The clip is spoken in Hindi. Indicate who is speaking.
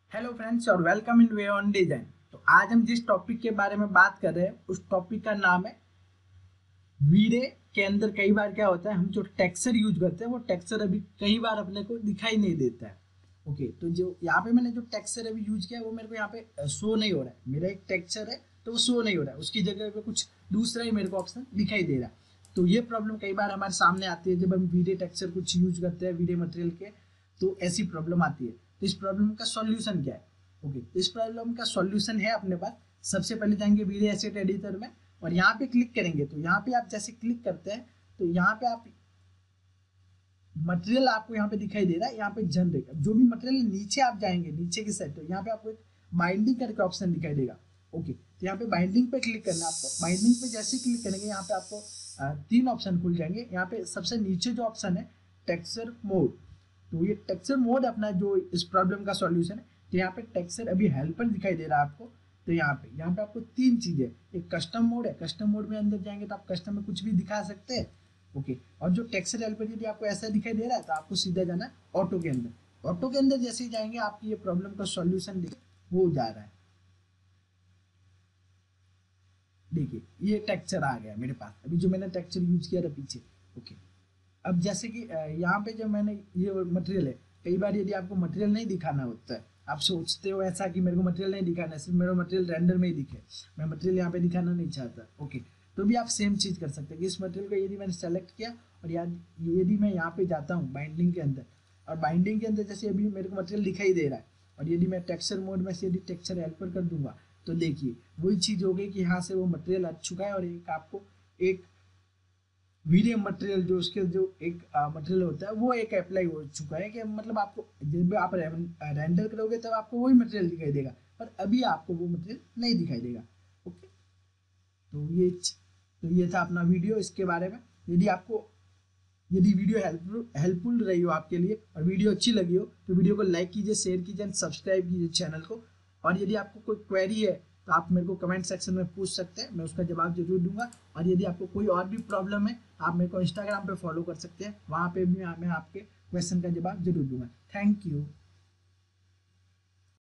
Speaker 1: हेलो फ्रेंड्स और welcome in way on design. तो आज हम जिस टॉपिक के बारे में बात कर रहे हैं उस टॉपिक का नाम है वीरे के अंदर कई बार क्या होता है, हम जो टेक्सचर यूज करते हैं वो टेक्सचर अभी कई बार अपने को दिखाई नहीं देता है। ओके, तो जो यहाँ पे मैंने जो टेक्सचर अभी यूज किया वो मेरे को यहाँ पे शो नहीं हो रहा है। मेरा एक टेक्सचर है तो वो शो नहीं हो रहा है, उसकी जगह पे कुछ दूसरा ही मेरे को ऑप्शन दिखाई दे रहा है। तो ये प्रॉब्लम कई बार हमारे सामने आती है जब हम वीडियो टेक्सचर कुछ यूज करते हैं वीडियो मटेरियल के, तो ऐसी प्रॉब्लम आती है। तो इस प्रॉब्लम का सॉल्यूशन क्या है? ओके, इस प्रॉब्लम का सॉल्यूशन है अपने पास। सबसे पहले जाएंगे वीडियो एसेट एडिटर में और यहाँ पे क्लिक करेंगे। तो यहाँ पे आप जैसे क्लिक करते हैं तो यहाँ पे आप मटेरियल आपको यहाँ पे दिखाई दे रहा है, यहाँ पे जनरेट जो भी मटेरियल नीचे आप जाएंगे नीचे की साइड, तो यहाँ पे आपको एक बाइंडिंग करके ऑप्शन दिखाई देगा। ओके, तो यहाँ पे बाइंडिंग पे क्लिक करना है आपको। बाइंडिंग पे जैसे ही क्लिक करेंगे यहाँ पे आपको तीन ऑप्शन खुल जाएंगे। यहाँ पे सबसे नीचे जो ऑप्शन है टेक्सचर मोड, तो ये टेक्सचर मोड अपना जो इस प्रॉब्लम का सॉल्यूशन है। तो यहाँ पे टेक्सचर अभी हेल्पर दिखाई दे रहा है आपको। तो यहाँ पे आपको तीन चीजें, एक कस्टम मोड है, कस्टम मोड में अंदर जाएंगे तो आप कस्टम में कुछ भी दिखा सकते हैं। ओके, और जो टेक्सचर हेल्पर यदि आपको ऐसा दिखाई दे रहा है तो आपको सीधा जाना है ऑटो के अंदर। ऑटो के अंदर जैसे ही जाएंगे आपकी ये प्रॉब्लम का सॉल्यूशन हो जा रहा है। देखिए ये टेक्सचर आ गया मेरे पास, अभी जो मैंने टेक्सचर यूज किया था पीछे। ओके, अब जैसे कि यहाँ पे जो मैंने ये मटेरियल है, कई बार यदि आपको मटेरियल नहीं दिखाना होता है, आप सोचते हो ऐसा कि मेरे को मटेरियल नहीं दिखाना है, सिर्फ मेरा मटेरियल रेंडर में ही दिखे, मैं मटेरियल यहाँ पे दिखाना नहीं चाहता। ओके, तो भी आप सेम चीज़ कर सकते हैं कि इस मटेरियल को यदि मैंने सेलेक्ट किया और यदि मैं यहाँ पे जाता हूँ बाइंडिंग के अंदर, और बाइंडिंग के अंदर जैसे अभी मेरे को मटेरियल दिखाई दे रहा है, और यदि मैं टेक्सचर मोड में से यदि टेक्सचर हेल्पर कर दूंगा तो देखिए वही चीज़ हो गई कि यहाँ से वो मटेरियल आ चुका है और एक आपको एक वीडियो मटेरियल जो उसके जो एक मटेरियल होता है वो एक अप्लाई हो चुका है, कि मतलब आपको जब भी आप रेंडर करोगे तब आपको वही मटेरियल दिखाई देगा, पर अभी आपको वो मटेरियल नहीं दिखाई देगा। ओके, तो ये था अपना वीडियो इसके बारे में। यदि वीडियो हेल्पफुल रही हो आपके लिए और वीडियो अच्छी लगी हो तो वीडियो को लाइक कीजिए, शेयर कीजिए एंड सब्सक्राइब कीजिए चैनल को। और यदि आपको कोई क्वेरी है तो आप मेरे को कमेंट सेक्शन में पूछ सकते हैं, मैं उसका जवाब जरूर दूंगा। और यदि आपको कोई और भी प्रॉब्लम है आप मेरे को इंस्टाग्राम पे फॉलो कर सकते हैं, वहाँ पे भी मैं आपके क्वेश्चन का जवाब जरूर दूंगा। Thank you.